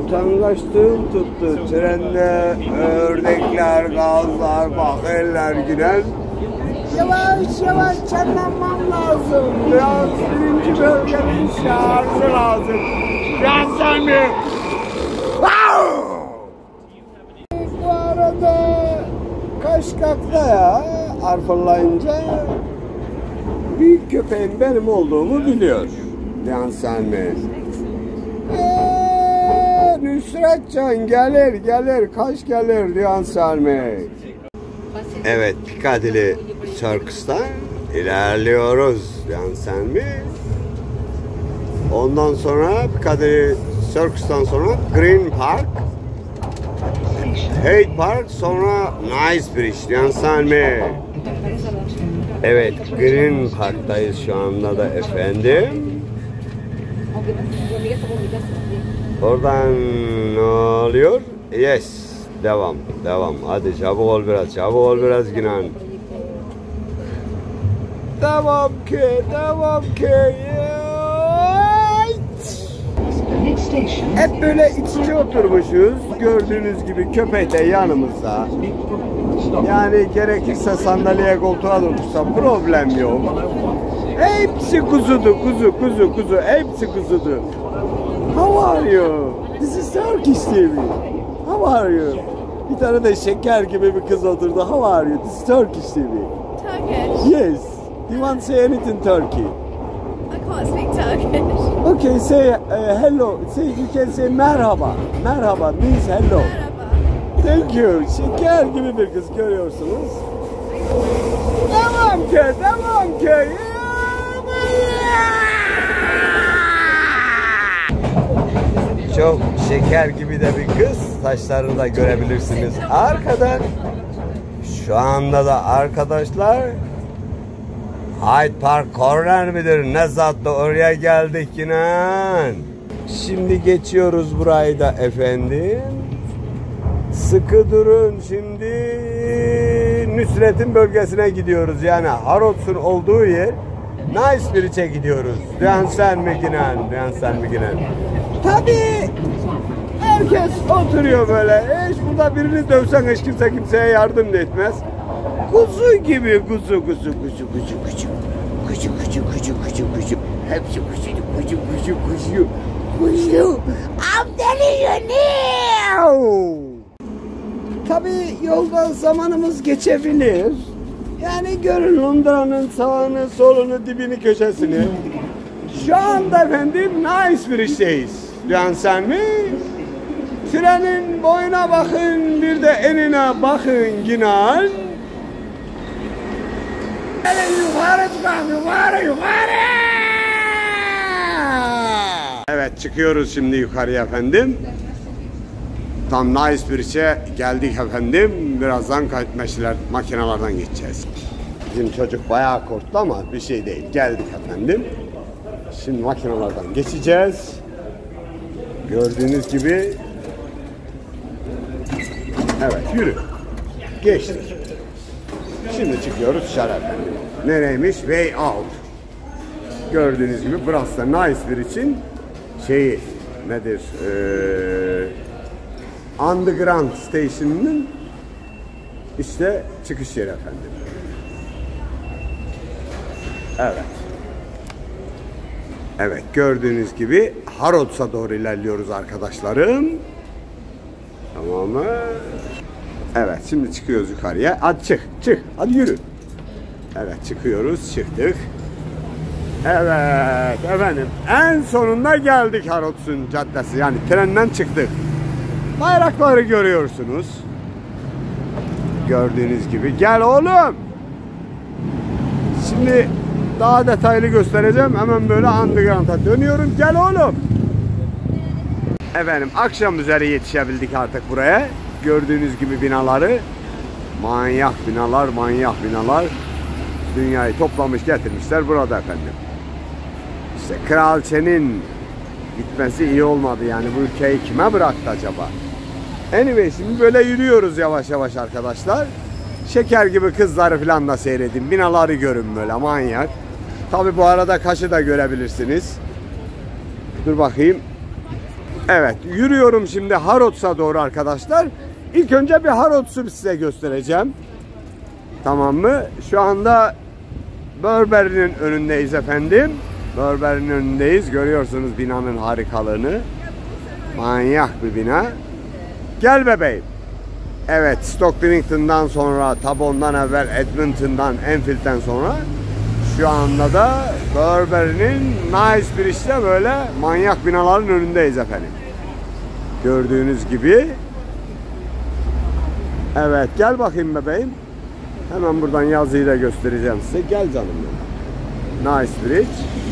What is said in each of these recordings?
Utangaçlığım tuttu. Trende ördekler, gazlar, bakırlar gülen. Yavaş yavaş çenlenmem lazım. Biraz birinci bölgenin şarjı lazım. Biraz sen mi? Bu arada Kaşkak'ta ya arpalayınca büyük köpeğin benim olduğumu biliyor. Yansen mi? Nusretcan gelir kaç gelir Yansen mi? Evet, Piccadilly Circus'tan ilerliyoruz Yansen mi? Ondan sonra Piccadilly Circus'tan sonra Green Park, Hyde Park, sonra Knightsbridge Yansen mi? Evet, Green Park'tayız şu anda da efendim. Oradan ne oluyor? Yes, devam. Hadi çabuk ol biraz Günan. Devam ki. Hep böyle iç içe oturmuşuz. Gördüğünüz gibi köpek de yanımızda. Yani gerekirse sandalyeye koltuğa otursa problem yok. Hepsi kuzudu. Hepsi kuzudu. How are you? This is Turkish TV. How are you? Bir tane de şeker gibi bir kız oturdu. How are you? This is Turkish TV. Turkish? Yes. Do you want to say anything Turkey? I can't speak Turkish. Okay, say hello. You can say merhaba. Merhaba means hello. Merhaba. Thank you. Şeker gibi bir kız görüyorsunuz. Devam ki. Çok şeker gibi de bir kız. Saçlarını da görebilirsiniz. Arkadan. Şu anda da arkadaşlar Hyde Park Corner midir? Ne zatla oraya geldik yine. Şimdi geçiyoruz burayı da efendim. Sıkı durun, şimdi Nusret'in bölgesine gidiyoruz. Yani Harrods'un olduğu yer Knightsbridge'e gidiyoruz. Yansen mi Günen? Tabii herkes oturuyor böyle. Hiç burada birini dövsen hiç kimseye yardım da etmez. Kuzu gibi kuzu. Hepsi kuzu. I'm telling you now. Tabii yolda zamanımız geçebilir. Yani görün Londra'nın sağını, solunu, dibini, köşesini. Şu anda efendim Knightsbridge'deyiz. Yansen mi? Trenin boyuna bakın, bir de enine bakın Günan. Yukarı. Evet, çıkıyoruz şimdi yukarıya efendim. Tam Knightsbridge'e geldik efendim. Birazdan makinelerden geçeceğiz. Bizim çocuk bayağı korktu ama bir şey değil. Geldik efendim. Şimdi makinelerden geçeceğiz. Gördüğünüz gibi. Evet, yürü. Geçtik. Şimdi çıkıyoruz dışarı efendim. Nereymiş? Way out. Gördüğünüz gibi burası da Knightsbridge'in şeyi nedir? Underground Station'ın işte çıkış yeri efendim. Evet, gördüğünüz gibi Harrods'a doğru ilerliyoruz arkadaşlarım. Tamam mı? Evet, şimdi çıkıyoruz yukarıya. Hadi çık. Hadi yürü. Evet, çıktık. Evet efendim, en sonunda geldik Harrods'un caddesi. Yani trenden çıktık. Bayrakları görüyorsunuz. Gördüğünüz gibi. Gel oğlum. Şimdi daha detaylı göstereceğim. Hemen böyle underground'a dönüyorum. Gel oğlum. Efendim, akşam üzeri yetişebildik artık buraya. Gördüğünüz gibi binaları. Manyak binalar. Dünyayı toplamış getirmişler burada efendim. İşte kraliçenin gitmesi iyi olmadı yani, bu ülkeyi kime bıraktı acaba? Anyway, şimdi böyle yürüyoruz yavaş yavaş arkadaşlar. Şeker gibi kızları falan da seyredin. Binaları görün böyle, manyak. Tabi bu arada Kaş'ı da görebilirsiniz. Dur bakayım. Evet, yürüyorum şimdi Harrods'a doğru arkadaşlar. İlk önce bir Harrods'u size göstereceğim. Tamam mı? Şu anda Burberry'nin önündeyiz efendim. Burberry'nin önündeyiz. Görüyorsunuz binanın harikalığını. Manyak bir bina. Gel bebeğim. Evet, Stockbridge'den sonra, tabi ondan evvel Edmonton'dan, Enfield'den sonra şu anda da Burberry'nin Nice Bridge'de böyle manyak binaların önündeyiz efendim. Gördüğünüz gibi. Evet, gel bakayım bebeğim. Hemen buradan yazıyı da göstereceğim size. Gel canım benim. Nice Bridge.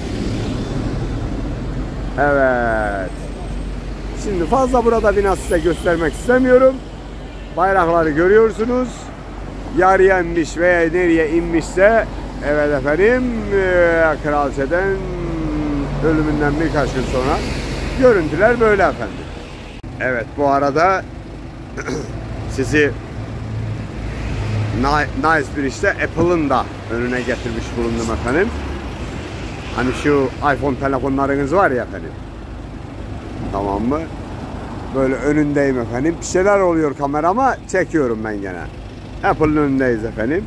Evet. Şimdi fazla burada bina size göstermek istemiyorum. Bayrakları görüyorsunuz. Yarıya inmiş veya nereye inmişse, evet efendim, kraliçeden ölümünden birkaç gün sonra görüntüler böyle efendim. Evet, bu arada sizi Nice Bridge'de Apple'ın da önüne getirmiş bulundum efendim. Hani şu iPhone telefonlarınız var ya efendim. Tamam mı? Böyle önündeyim efendim. Bir şeyler oluyor kamerama, çekiyorum ben gene. Apple'ın önündeyiz efendim.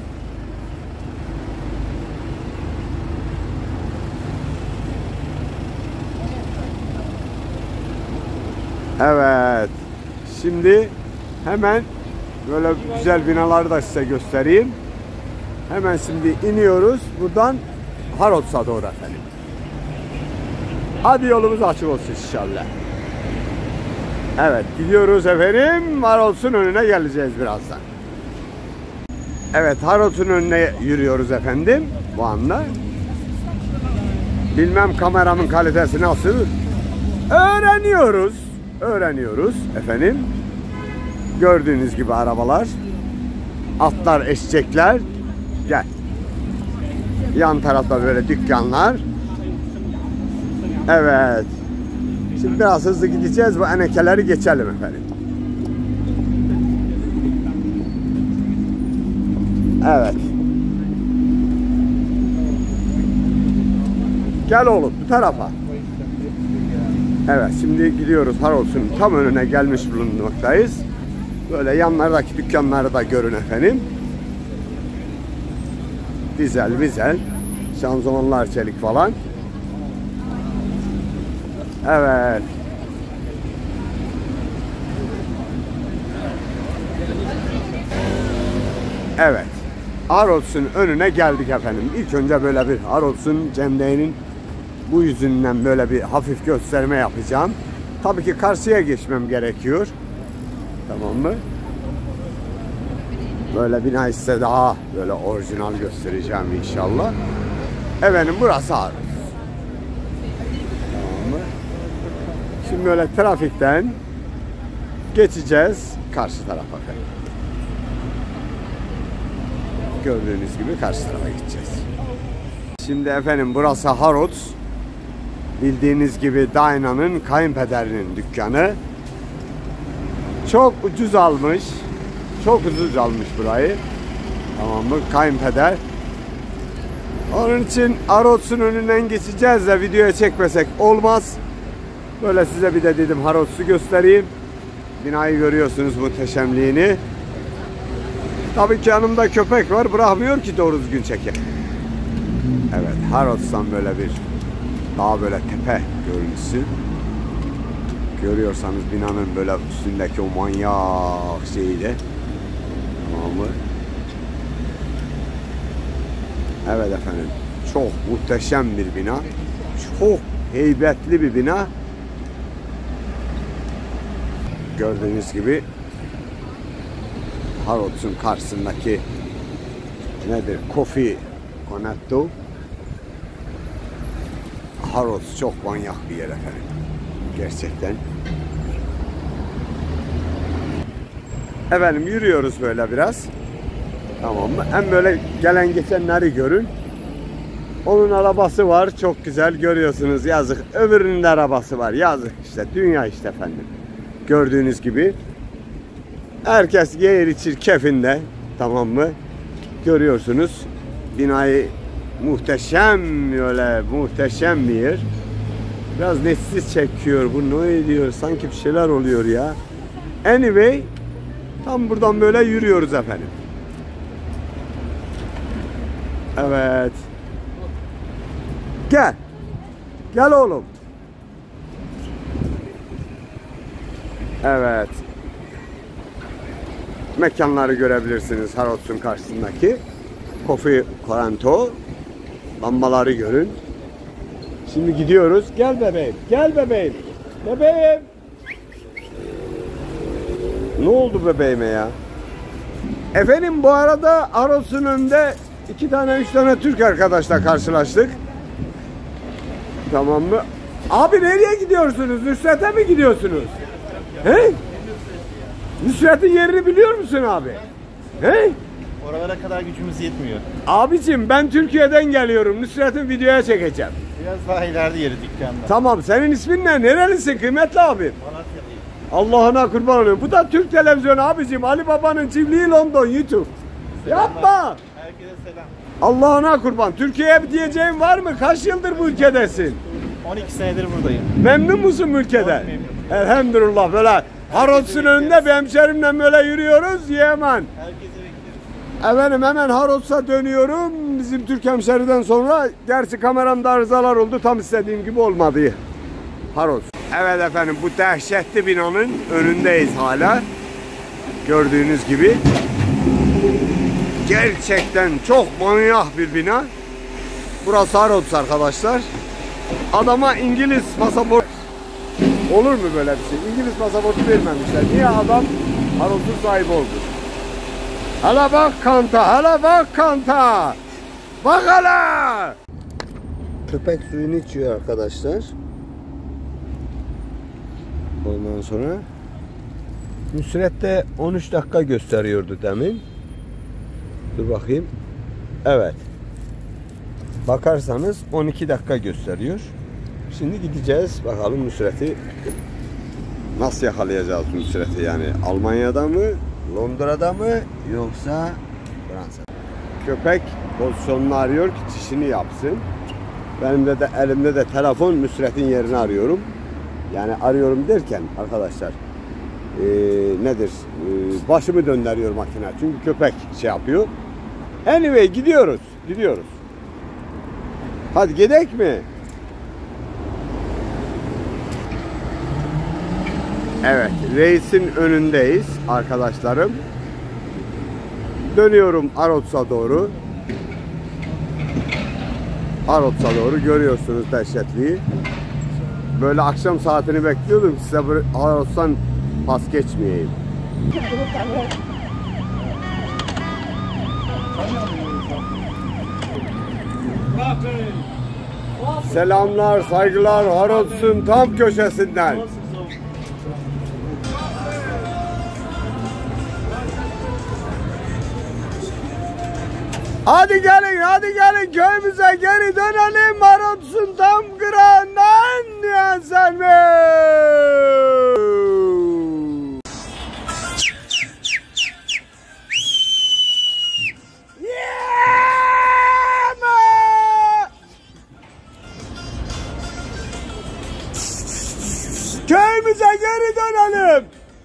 Evet. Şimdi hemen böyle güzel binaları da size göstereyim. Hemen şimdi iniyoruz. Buradan Harrods'a doğru efendim. Hadi yolumuz açık olsun inşallah. Evet, gidiyoruz efendim. Harrods'un önüne geleceğiz birazdan. Evet, Harrods'un önüne yürüyoruz efendim bu anda. Bilmem kameramın kalitesi nasıl. Öğreniyoruz efendim. Gördüğünüz gibi arabalar, atlar, eşekler. Gel. Yan tarafta böyle dükkanlar. Evet. Şimdi biraz hızlı gideceğiz. Bu enekeleri geçelim efendim. Evet. Gel oğlum bu tarafa. Evet, şimdi gidiyoruz Harrods'un tam önüne gelmiş bulunmaktayız. Böyle yanlardaki dükkanları da görün efendim. Dizel, şanzımanlar çelik falan. Evet. Evet. Harrods'un önüne geldik efendim. İlk önce böyle bir Harrods'un Cemde'nin bu yüzünden böyle bir hafif gösterme yapacağım. Tabii ki karşıya geçmem gerekiyor. Tamam mı? Böyle bina size daha böyle orijinal göstereceğim inşallah. Efendim burası Harrods. Tamam mı? Şimdi böyle trafikten geçeceğiz karşı tarafa efendim. Gördüğünüz gibi karşı tarafa gideceğiz. Şimdi efendim burası Harrods. Bildiğiniz gibi Dinah'nın kayınpederinin dükkanı. Çok ucuz almış. Çok ucuz almış burayı. Tamam mı? Kayınpeder. Onun için Harrods'un önünden geçeceğiz de videoya çekmesek olmaz. Böyle size bir de dedim Harrods'u göstereyim. Binayı görüyorsunuz, muhteşemliğini. Tabii ki yanımda köpek var. Bırakmıyor ki doğru düzgün çeker. Evet, Harrods'tan böyle bir daha böyle tepe görüntüsü. Görüyorsanız binanın böyle üstündeki o manyak şeyi de. Tamam mı? Evet efendim. Çok muhteşem bir bina. Çok heybetli bir bina. Gördüğünüz gibi Harrods'un karşısındaki nedir? Coffee Conetto. Harrods çok manyak bir yer efendim. Gerçekten. Efendim yürüyoruz böyle biraz. Tamam mı? Hem böyle gelen geçenleri görün. Onun arabası var. Çok güzel görüyorsunuz. Yazık. Öbürünün de arabası var. Yazık işte. Dünya işte efendim. Gördüğünüz gibi. Herkes yer içir keyfinde. Tamam mı? Görüyorsunuz. Binayı muhteşem, böyle muhteşem bir yer. Biraz netsiz çekiyor. Bu ne ediyor? Sanki bir şeyler oluyor ya. Anyway, tam buradan böyle yürüyoruz efendim. Evet. Gel. Gel oğlum. Evet. Mekanları görebilirsiniz Harrods'un karşısındaki. Coffee Coranto. Lambaları görün. Şimdi gidiyoruz. Gel bebeğim. Gel bebeğim. Bebeğim. Ne oldu bebeğime ya? Efendim bu arada Harrods'un önünde 2 tane 3 tane Türk arkadaşla karşılaştık. Tamam mı? Abi nereye gidiyorsunuz? Nusret'e mi gidiyorsunuz? He? Nusret'in yerini biliyor musun abi? He? Oralara kadar gücümüz yetmiyor. Abicim ben Türkiye'den geliyorum. Nusret'in videoya çekeceğim. Biraz daha ileride yeri dükkanda. Tamam, senin ismin ne? Nerelisin kıymetli abi? Malatya'dayım. Allah'ına kurban olayım. Bu da Türk televizyonu abicim. Ali Baba'nın çiftliği London YouTube. Yapma. Herkese selam. Allah'ına kurban. Türkiye'ye bir diyeceğin var mı? Kaç yıldır bu ülkedesin? 12 senedir buradayım. Memnun musun bu ülkeden? Çok memnunum. Elhamdülillah böyle. Harrods'un önünde bir hemşerimle böyle yürüyoruz. Yemen. Herkese bekleriz. Efendim hemen Harrods'a dönüyorum. Bizim Türk hemşeriden sonra, gerçi kameramda arızalar oldu. Tam istediğim gibi olmadı. Harrods. Evet efendim, bu dehşetli binanın önündeyiz hala. Gördüğünüz gibi. Gerçekten çok manyak bir bina. Burası Harrods arkadaşlar. Adama İngiliz pasaport. Olur mu böyle bir şey? İngiliz pasaportu vermemişler. Niye adam Harrods'un sahibi oldu? Hala bak kanta, hala bak kanta. Bak hala. Köpek suyunu içiyor arkadaşlar. Ondan sonra Nusret de 13 dakika gösteriyordu demin. Dur bakayım. Evet. Bakarsanız 12 dakika gösteriyor. Şimdi gideceğiz. Bakalım Nusret'i nasıl yakalayacağız Nusret'i, yani Almanya'da mı, Londra'da mı, yoksa Fransa'da? Köpek pozisyonunu arıyor ki çişini yapsın. Benim de elimde de telefon, Nusret'in yerini arıyorum. Yani arıyorum derken arkadaşlar nedir? Başımı döndürüyor makine. Çünkü köpek şey yapıyor. Anyway gidiyoruz. Gidiyoruz. Hadi gidek mi? Evet, reisin önündeyiz arkadaşlarım. Dönüyorum Harrods'a doğru. Harrods'a doğru, görüyorsunuz dehşetliği. Böyle akşam saatini bekliyordum, size Harrods'tan pas geçmeyeyim. Selamlar, saygılar Harrods'un tam köşesinden. Hadi gelin köyümüze geri dönelim. Harrods'un tam kırağından diyensen mi? Köyümüze geri dönelim.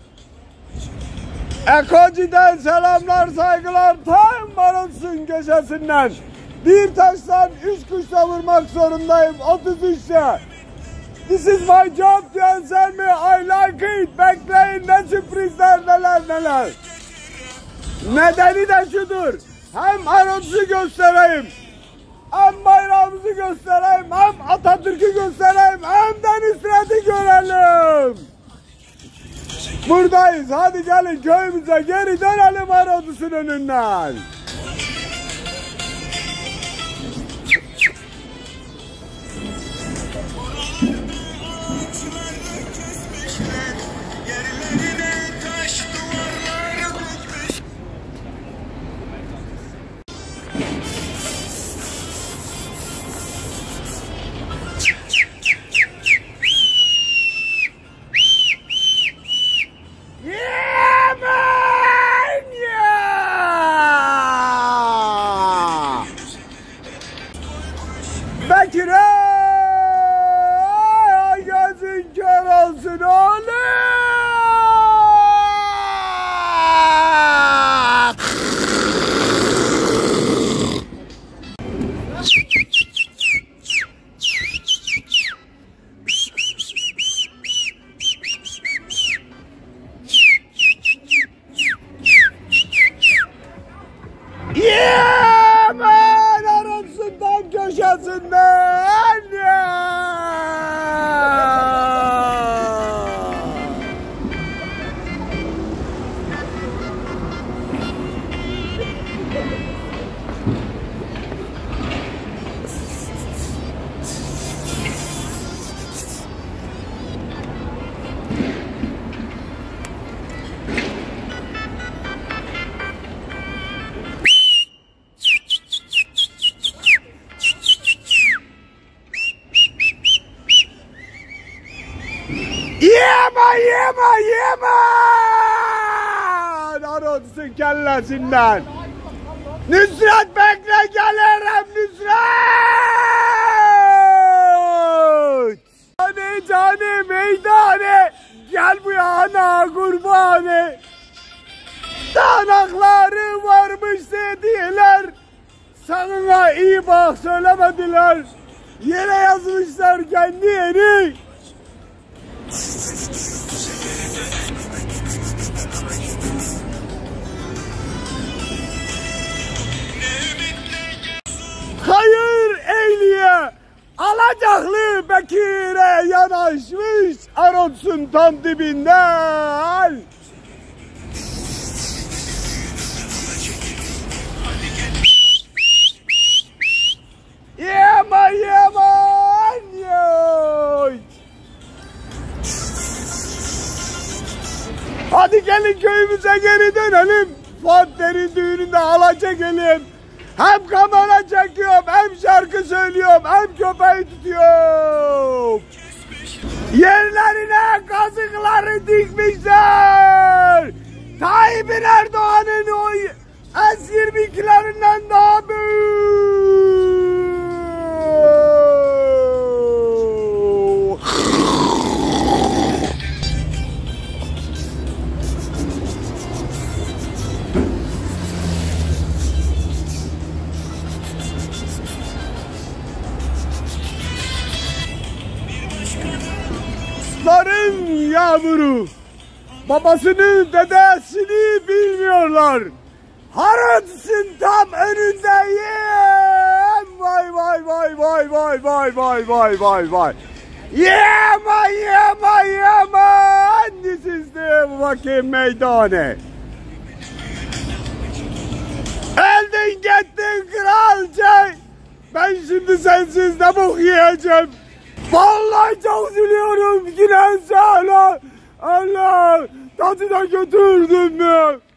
Ekoji'den selamlar, saygılar, tam Harrods'un köşesinden. Bir taştan 3 kuşla vurmak zorundayım, 33'te. This is my job diyen sen mi? I like it. Bekleyin, ne sürprizler, neler. Nedeni de şudur. Hem Harrods'u göstereyim, hem bayrağımızı göstereyim, hem Atatürk'ü göstereyim, hem de Nusret'i görelim. Buradayız. Hadi gelin köyümüze geri dönelim Harrods'un önünden. Yemen arasından köşesinden ya. Yeme! Arons'un kellesinden. Nusret bekle gelirim Nusret! Cane meydane, gel bu yana kurbanı. Danakları varmış dediler, sana iyi bak söylemediler. Yere yazmışlar kendi yeri. Hayır eyliye, alacaklı Bekir'e yanaşmış Arons'un tam dibinden. Yemen yoy. Hadi gelin köyümüze geri dönelim. Fatih'in düğününde halay çekelim. Hem kamera çekiyorum, hem şarkı söylüyorum, hem köpeği tutuyorum. Yerlerine kazıkları dikmişler. Tayyip Erdoğan'ın o S-22'lerinden daha büyük. Rusların yağmuru, babasını dedesini bilmiyorlar. Harons'un tam önündeyim. Vay vay vay vay vay vay vay vay vay vay. Yemen. This is the fucking meydane. Eldin gittin kralca. Ben şimdi sensiz ne bok yiyeceğim. Vallahi çok üzülüyorum. Gülen sana. Allah. Tadına götürdün mü?